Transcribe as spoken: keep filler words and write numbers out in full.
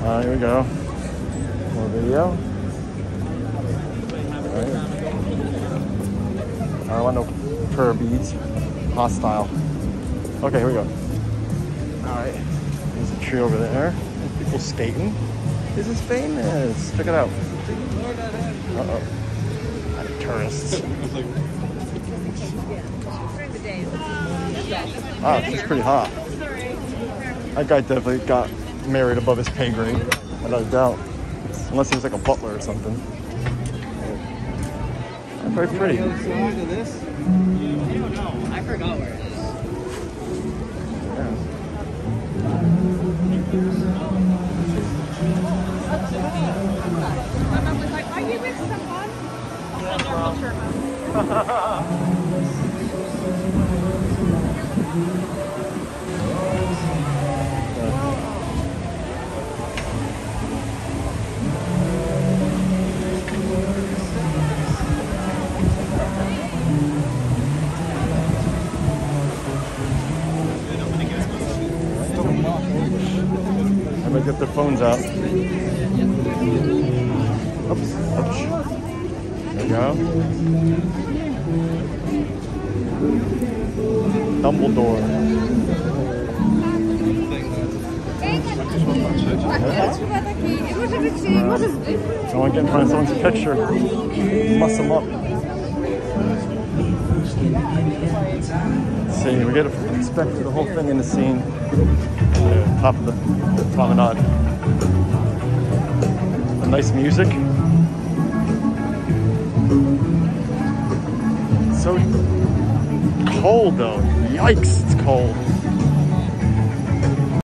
Alright, here we go. More video. Alright. I don't want no prayer beads. Hostile. Okay, here we go. Alright. There's a tree over there. People skating. This is famous. Check it out. Uh-oh. Tourists. Wow, this is pretty hot. That guy definitely got married above his pay grade, without a doubt. Unless he was like a butler or something. That's very pretty. I don't know. I forgot where it is. Yeah. Are you with someone? Everybody get their phones out. Oops, oops. There we go. Dumbledore. Don't want to get in front of someone's picture. Muss them up. Let's see, we get to inspect the whole thing in the scene. Yeah, top of the promenade. Some nice music. So cold though. Yikes, it's cold.